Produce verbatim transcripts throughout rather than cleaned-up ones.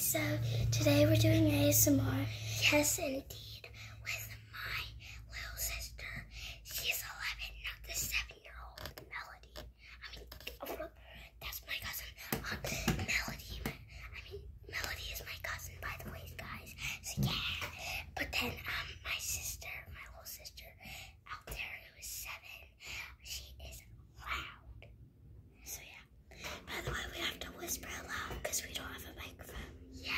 So today we're doing A S M R. Yes, indeed, with my little sister. She's eleven, not the seven-year-old Melody. I mean, oh, that's my cousin. Uh, Melody. I mean, Melody is my cousin, by the way, guys. So yeah. But then um, my sister, my little sister out there who is seven, she is loud. So yeah. By the way, we have to whisper loud because we don't have a microphone. Yeah.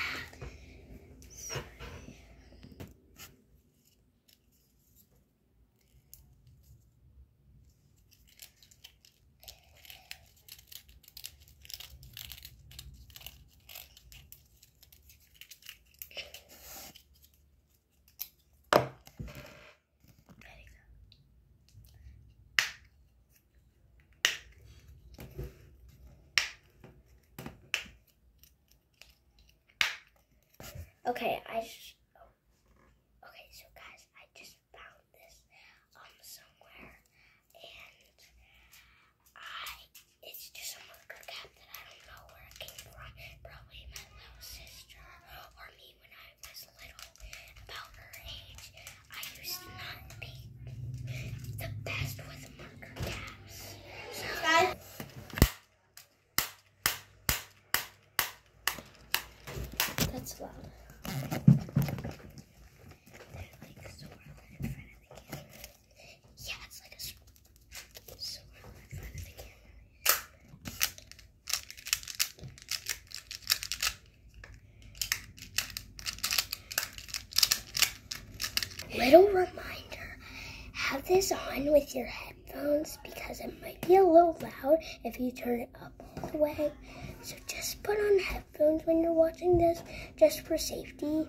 Okay, I just, oh, okay, so guys, I just found this um somewhere, and I, it's just a marker cap that I don't know where it came from. Probably my little sister or me when I was little, about her age. I used to not be the best with marker caps. So, guys. That's loud. Little reminder, have this on with your headphones because it might be a little loud if you turn it up all the way. So just put on headphones when you're watching this, just for safety.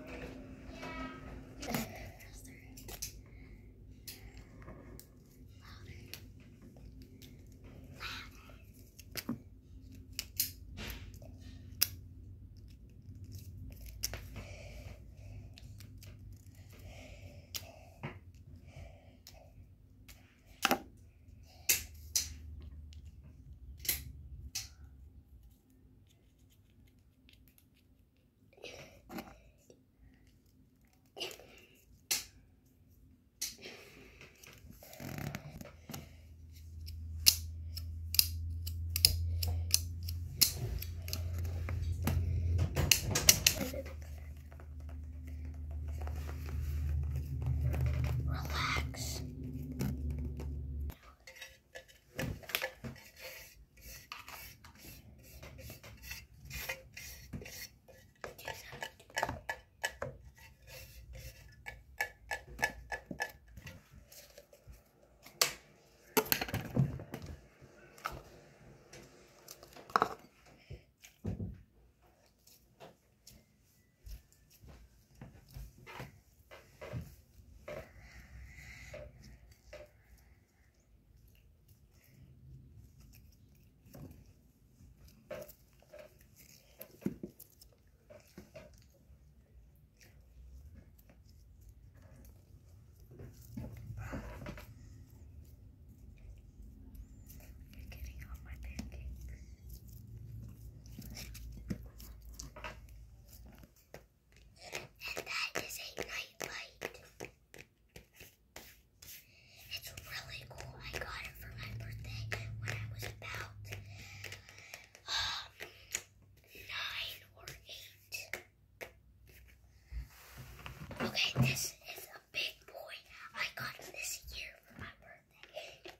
Relax. Okay, this is a big boy. I got him this year for my birthday.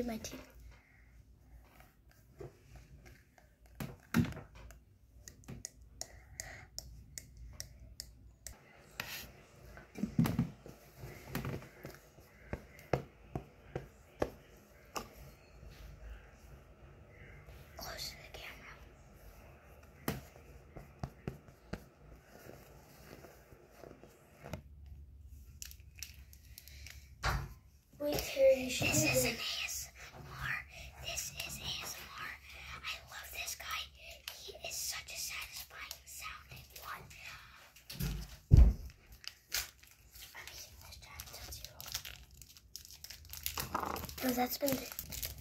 my teeth. Close to the camera. Wait, Terry, you should. This is an A S M R. This is A S M R. I love this guy. He is such a satisfying sounding one. I'm using this giant Tootsie Roll. No, that's been the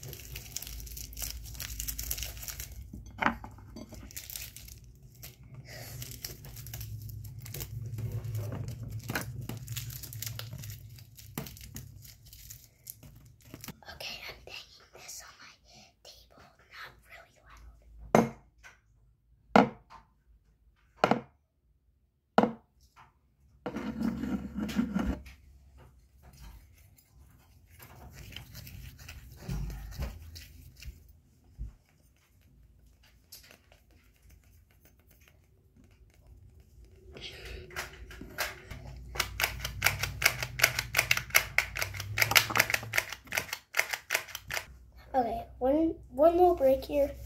Okay, I'm banging this on my table, not really loud. Okay, one one little break here.